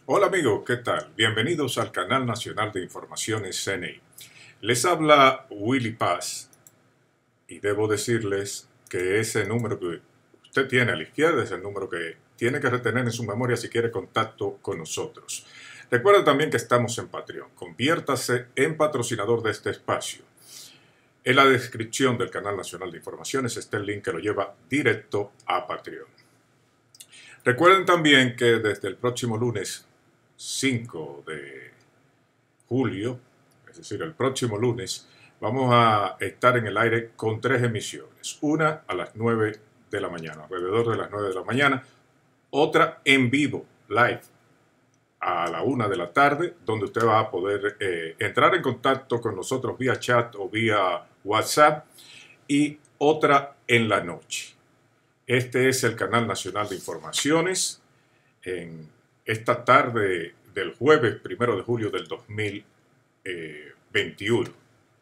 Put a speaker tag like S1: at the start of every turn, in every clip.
S1: Hola amigos, ¿qué tal? Bienvenidos al canal nacional de informaciones CNI. Les habla Willy Paz y debo decirles que ese número que usted tiene a la izquierda es el número que tiene que retener en su memoria si quiere contacto con nosotros. Recuerden también que estamos en Patreon. Conviértase en patrocinador de este espacio. En la descripción del canal nacional de informaciones está el link que lo lleva directo a Patreon. Recuerden también que desde el próximo lunes 5 de julio, es decir, el próximo lunes, vamos a estar en el aire con 3 emisiones. Una a las 9 de la mañana, alrededor de las 9 de la mañana. Otra en vivo, live, a la 1 de la tarde, donde usted va a poder entrar en contacto con nosotros vía chat o vía WhatsApp. Y otra en la noche. Este es el canal nacional de informaciones. En esta tarde del jueves 1 de julio del 2021.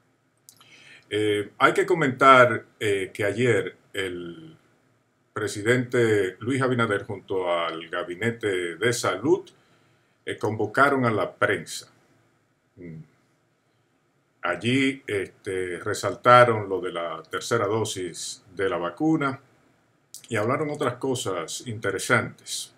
S1: Hay que comentar que ayer el presidente Luis Abinader junto al Gabinete de Salud convocaron a la prensa. Allí resaltaron lo de la tercera dosis de la vacuna y hablaron otras cosas interesantes.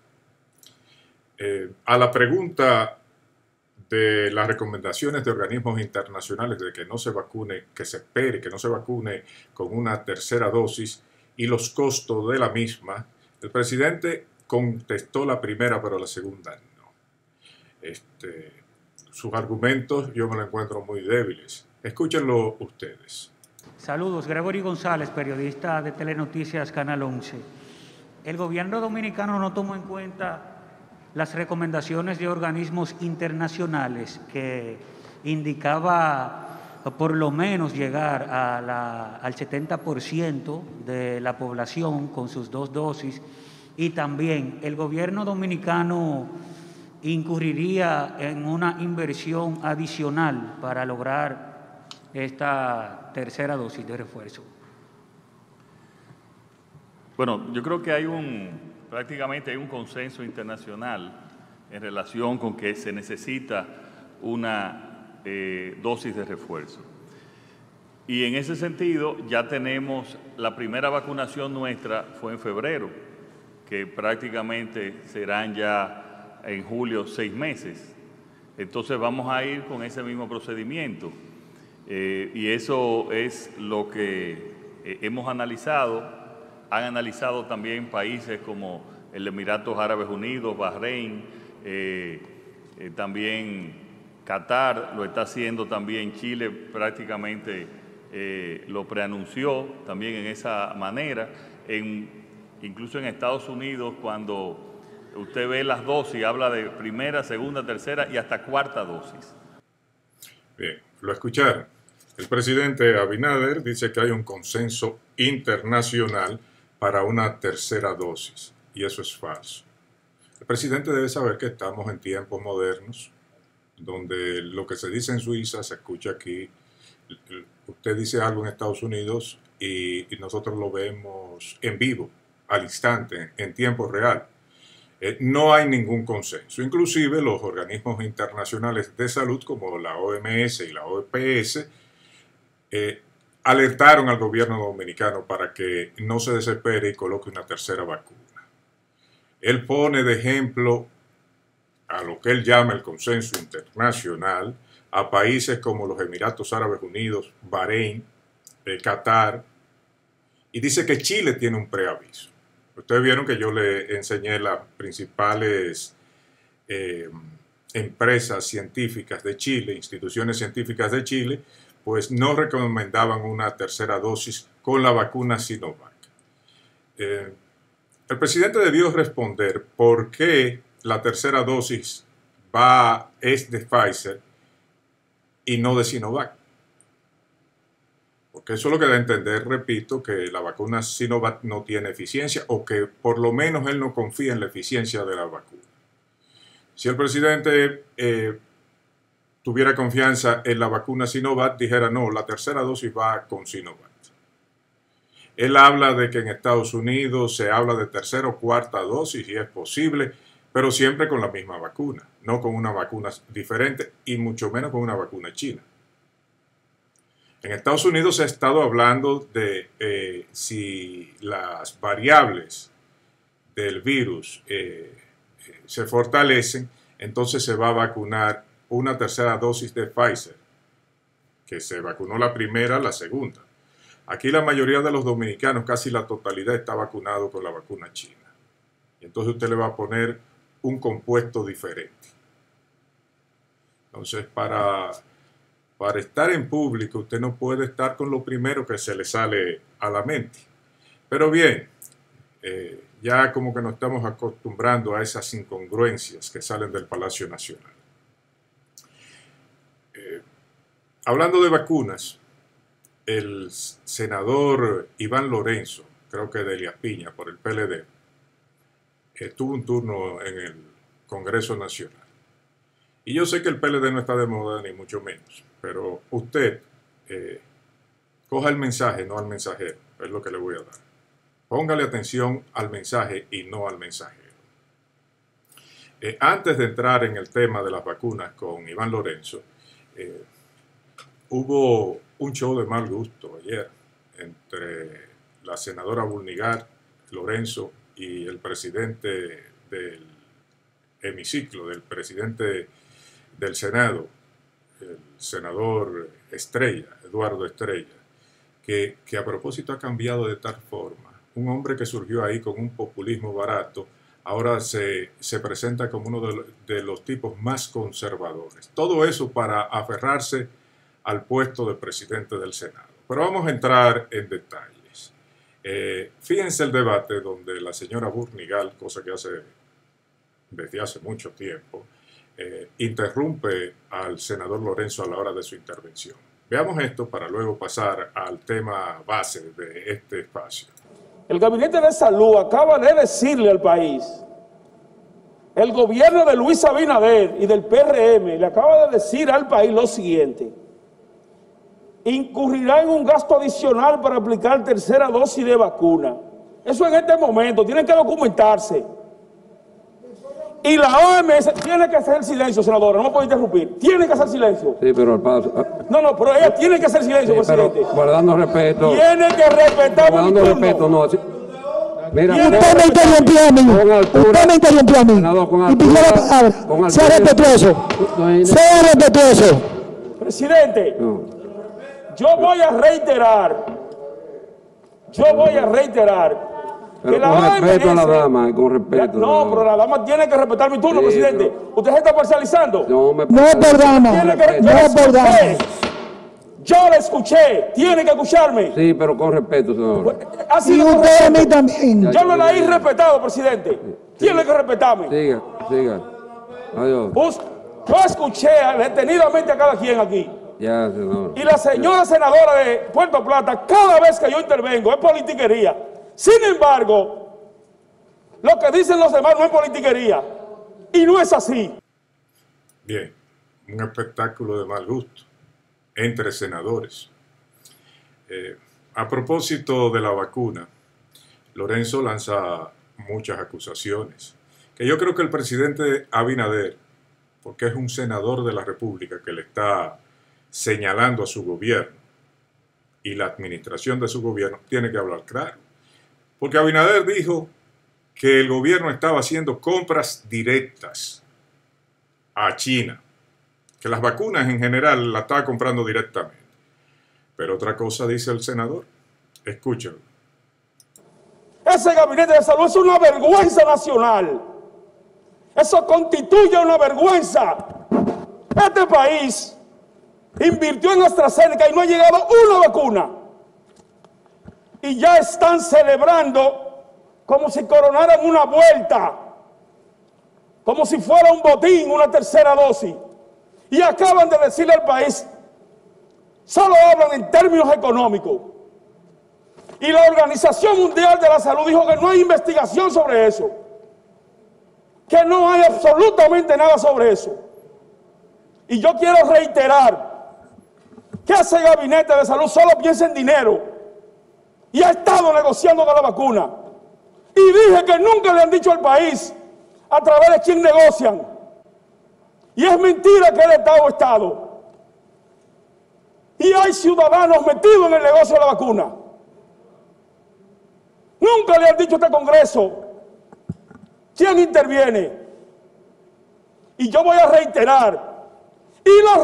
S1: A la pregunta de las recomendaciones de organismos internacionales de que no se vacune, que se espere, que no se vacune con una tercera dosis y los costos de la misma, el presidente contestó la primera, pero la segunda no. Sus argumentos yo me los encuentro muy débiles. Escúchenlo ustedes.
S2: Saludos, Gregory González, periodista de Telenoticias Canal 11. El gobierno dominicano no tomó en cuenta las recomendaciones de organismos internacionales que indicaba por lo menos llegar al 70% de la población con sus 2 dosis, y también el gobierno dominicano incurriría en una inversión adicional para lograr esta tercera dosis de refuerzo.
S3: Bueno, yo creo que prácticamente hay un consenso internacional en relación con que se necesita una dosis de refuerzo. Y en ese sentido ya tenemos la primera vacunación nuestra fue en febrero, que prácticamente serán ya en julio 6 meses. Entonces vamos a ir con ese mismo procedimiento. Y eso es lo que hemos analizado. Han analizado también países como el Emiratos Árabes Unidos, Bahrein, también Qatar, lo está haciendo también Chile, prácticamente lo preanunció también en esa manera. Incluso en Estados Unidos, cuando usted ve las dosis, habla de primera, segunda, tercera y hasta cuarta dosis.
S1: Bien, lo escucharon. El presidente Abinader dice que hay un consenso internacional para una tercera dosis, y eso es falso. El presidente debe saber que estamos en tiempos modernos, donde lo que se dice en Suiza se escucha aquí. Usted dice algo en Estados Unidos y nosotros lo vemos en vivo, al instante, en tiempo real. No hay ningún consenso. Inclusive los organismos internacionales de salud como la OMS y la OPS alertaron al gobierno dominicano para que no se desespere y coloque una tercera vacuna. Él pone de ejemplo a lo que él llama el consenso internacional a países como los Emiratos Árabes Unidos, Bahrein, Qatar, y dice que Chile tiene un preaviso. Ustedes vieron que yo le enseñé las principales empresas científicas de Chile, instituciones científicas de Chile, pues no recomendaban una tercera dosis con la vacuna Sinovac. El presidente debió responder por qué la tercera dosis es de Pfizer y no de Sinovac. Porque eso es lo que da a entender, repito, que la vacuna Sinovac no tiene eficiencia o que por lo menos él no confía en la eficiencia de la vacuna. Si el presidente tuviera confianza en la vacuna Sinovac, dijera no, la tercera dosis va con Sinovac. Él habla de que en Estados Unidos se habla de tercera o cuarta dosis y es posible, pero siempre con la misma vacuna. no con una vacuna diferente y mucho menos con una vacuna china. En Estados Unidos se ha estado hablando de si las variables del virus se fortalecen, entonces se va a vacunar una tercera dosis de Pfizer, que se vacunó la primera, la segunda. Aquí la mayoría de los dominicanos, casi la totalidad, está vacunado con la vacuna china. Y entonces usted le va a poner un compuesto diferente. Entonces, para estar en público, usted no puede estar con lo primero que se le sale a la mente. Pero bien, ya como que nos estamos acostumbrando a esas incongruencias que salen del Palacio Nacional. Hablando de vacunas, el senador Iván Lorenzo, creo que de Elías Piña, por el PLD, tuvo un turno en el Congreso Nacional. Y yo sé que el PLD no está de moda, ni mucho menos, pero usted coja el mensaje, no al mensajero, es lo que le voy a dar. Póngale atención al mensaje y no al mensajero. Antes de entrar en el tema de las vacunas con Iván Lorenzo, hubo un show de mal gusto ayer entre la senadora Bulnigar, Lorenzo, y el presidente del hemiciclo, del presidente del Senado, el senador Estrella, Eduardo Estrella, que a propósito ha cambiado de tal forma. Un hombre que surgió ahí con un populismo barato, ahora se presenta como uno de los tipos más conservadores. Todo eso para aferrarse al puesto de presidente del Senado. Pero vamos a entrar en detalles. Fíjense el debate donde la señora Burnigal, cosa que hace desde hace mucho tiempo, interrumpe al senador Lorenzo a la hora de su intervención. Veamos esto para luego pasar al tema base de este espacio.
S4: El Gabinete de Salud acaba de decirle al país, el gobierno de Luis Abinader y del PRM le acaba de decir al país lo siguiente: incurrirá en un gasto adicional para aplicar tercera dosis de vacuna. Eso en este momento, tienen que documentarse. Y la OMS tiene que hacer silencio, senadora, no me puede interrumpir. Tiene que hacer silencio.
S5: Sí, pero al paso.
S4: No, pero ella tiene que hacer silencio, sí, presidente.
S5: Guardando respeto.
S4: Tiene que respetar.
S5: Guardando respeto, no. Mira,
S6: usted me interrumpió a mí. Usted me interrumpió a mí. Y pidió la palabra. Sea respetuoso. Sea respetuoso.
S4: Presidente, yo voy a reiterar.
S5: Pero
S4: que
S5: con respeto a la
S4: OMS,
S5: dama, con respeto.
S4: No, pero la dama tiene que respetar mi turno,
S5: Sí,
S4: presidente.
S5: pero-
S4: Usted se está parcializando.
S6: No es por dama.
S4: Tiene que,
S6: No es por dama.
S4: yo la escuché, tiene que escucharme.
S5: Sí, pero con respeto, senador.
S4: Ha
S6: Y
S4: sido
S6: usted a mí
S4: correcto.
S6: también.
S4: Yo no la he respetado, presidente. Tiene que respetarme.
S5: Siga. Adiós.
S4: Yo escuché detenidamente a cada quien aquí.
S5: Ya, senador.
S4: Y la señora senadora de Puerto Plata, cada vez que yo intervengo, es politiquería. Sin embargo, lo que dicen los demás no es politiquería. Y no es así.
S1: Bien, un espectáculo de mal gusto entre senadores. A propósito de la vacuna, Lorenzo lanza muchas acusaciones, que yo creo que el presidente Abinader, porque es un senador de la República que le está señalando a su gobierno y la administración de su gobierno, tiene que hablar claro. Porque Abinader dijo que el gobierno estaba haciendo compras directas a China, que las vacunas en general las estaba comprando directamente. Pero otra cosa dice el senador. Escúchalo.
S4: Ese gabinete de salud es una vergüenza nacional. Eso constituye una vergüenza. Este país invirtió en AstraZeneca y no ha llegado una vacuna. Y ya están celebrando como si coronaran una vuelta, como si fuera un botín, una tercera dosis. Y acaban de decirle al país, solo hablan en términos económicos. Y la Organización Mundial de la Salud dijo que no hay investigación sobre eso, que no hay absolutamente nada sobre eso. Y yo quiero reiterar que ese gabinete de salud solo piensa en dinero y ha estado negociando con la vacuna. Y dije que nunca le han dicho al país a través de quién negocian. Y es mentira que el Estado. Y hay ciudadanos metidos en el negocio de la vacuna. Nunca le han dicho a este Congreso quién interviene. Y yo voy a reiterar, y los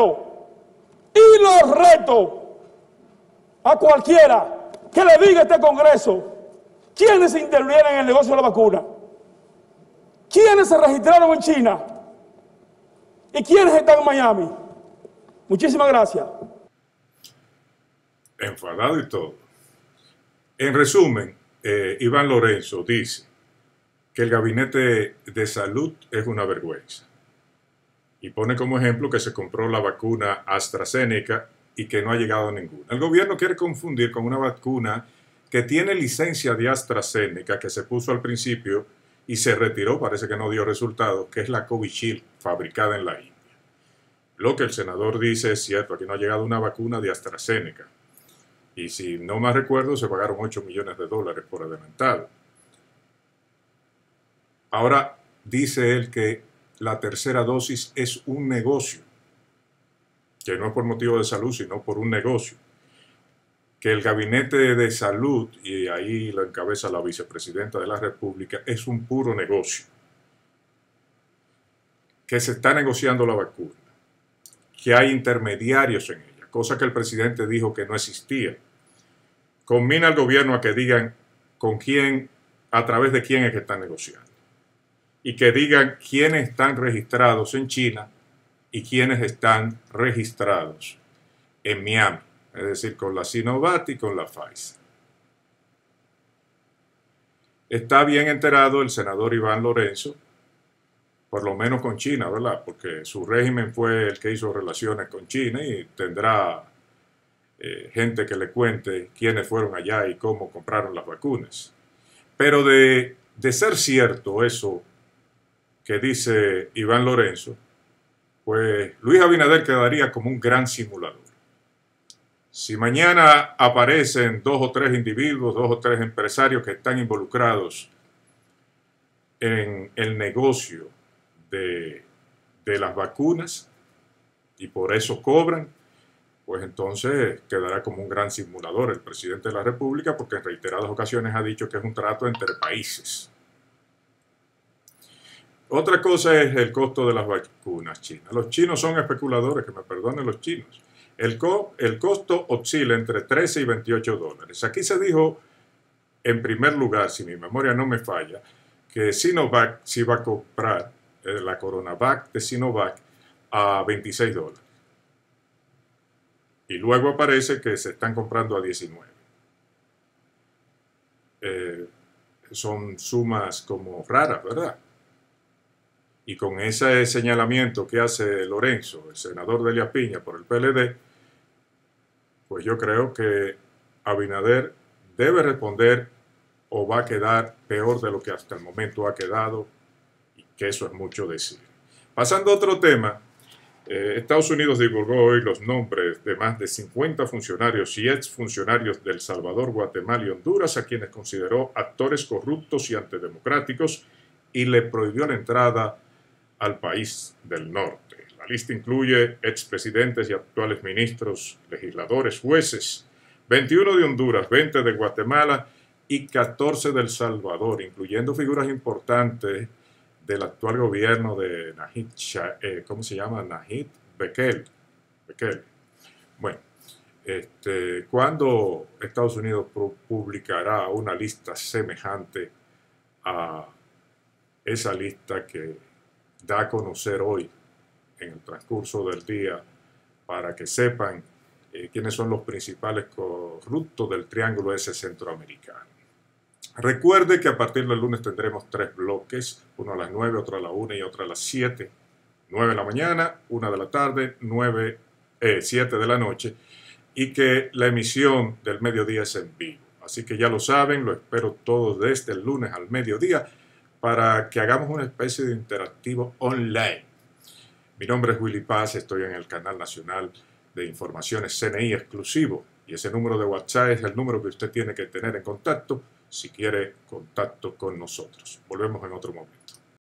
S4: reto a cualquiera que le diga a este Congreso quiénes intervienen en el negocio de la vacuna, quiénes se registraron en China y quiénes están en Miami. Muchísimas gracias.
S1: Enfadado y todo. En resumen, Iván Lorenzo dice que el gabinete de salud es una vergüenza. Y pone como ejemplo que se compró la vacuna AstraZeneca y que no ha llegado a ninguna. El gobierno quiere confundir con una vacuna que tiene licencia de AstraZeneca, que se puso al principio y se retiró, parece que no dio resultados, que es la Covishield, fabricada en la India. Lo que el senador dice es cierto, aquí no ha llegado una vacuna de AstraZeneca. Y si no más recuerdo, se pagaron $8 millones por adelantado. Ahora dice él que la tercera dosis es un negocio, que no es por motivo de salud, sino por un negocio. Que el gabinete de salud, y ahí lo encabeza la vicepresidenta de la República, es un puro negocio. Que se está negociando la vacuna, que hay intermediarios en ella, cosa que el presidente dijo que no existía. Conmina al gobierno a que digan con quién, a través de quién es que están negociando. Y que digan quiénes están registrados en China y quiénes están registrados en Miami, es decir, con la Sinovac y con la Pfizer. Está bien enterado el senador Iván Lorenzo, por lo menos con China, ¿verdad? Porque su régimen fue el que hizo relaciones con China y tendrá gente que le cuente quiénes fueron allá y cómo compraron las vacunas. Pero de ser cierto eso que dice Iván Lorenzo, pues Luis Abinader quedaría como un gran simulador. Si mañana aparecen 2 o 3 individuos, 2 o 3 empresarios que están involucrados en el negocio de las vacunas y por eso cobran, pues entonces quedará como un gran simulador el presidente de la República, porque en reiteradas ocasiones ha dicho que es un trato entre países. Otra cosa es el costo de las vacunas chinas. Los chinos son especuladores, que me perdonen los chinos. El costo oscila entre 13 y $28. Aquí se dijo, en primer lugar, si mi memoria no me falla, que Sinovac se iba a comprar la Coronavac de Sinovac a $26. Y luego aparece que se están comprando a 19. Son sumas como raras, ¿verdad? Y con ese señalamiento que hace Lorenzo, el senador Delia Piña por el PLD, pues yo creo que Abinader debe responder o va a quedar peor de lo que hasta el momento ha quedado, y que eso es mucho decir. Pasando a otro tema, Estados Unidos divulgó hoy los nombres de más de 50 funcionarios y exfuncionarios de El Salvador, Guatemala y Honduras, a quienes consideró actores corruptos y antidemocráticos, y le prohibió la entrada al país del norte. La lista incluye expresidentes y actuales ministros, legisladores, jueces, 21 de Honduras, 20 de Guatemala y 14 de El Salvador, incluyendo figuras importantes del actual gobierno de Nayib Bukele. Bueno, ¿cuándo Estados Unidos publicará una lista semejante a esa lista que da a conocer hoy en el transcurso del día, para que sepan quiénes son los principales corruptos del triángulo ese centroamericano? Recuerde que a partir del lunes tendremos 3 bloques, uno a las 9, otro a la 1 y otro a las 7. 9 de la mañana, 1 de la tarde, 7 de la noche, y que la emisión del mediodía es en vivo. Así que ya lo saben, lo espero todos desde el lunes al mediodía para que hagamos una especie de interactivo online. Mi nombre es Willy Paz, estoy en el canal nacional de informaciones CNI exclusivo, y ese número de WhatsApp es el número que usted tiene que tener en contacto si quiere contacto con nosotros. Volvemos en otro momento.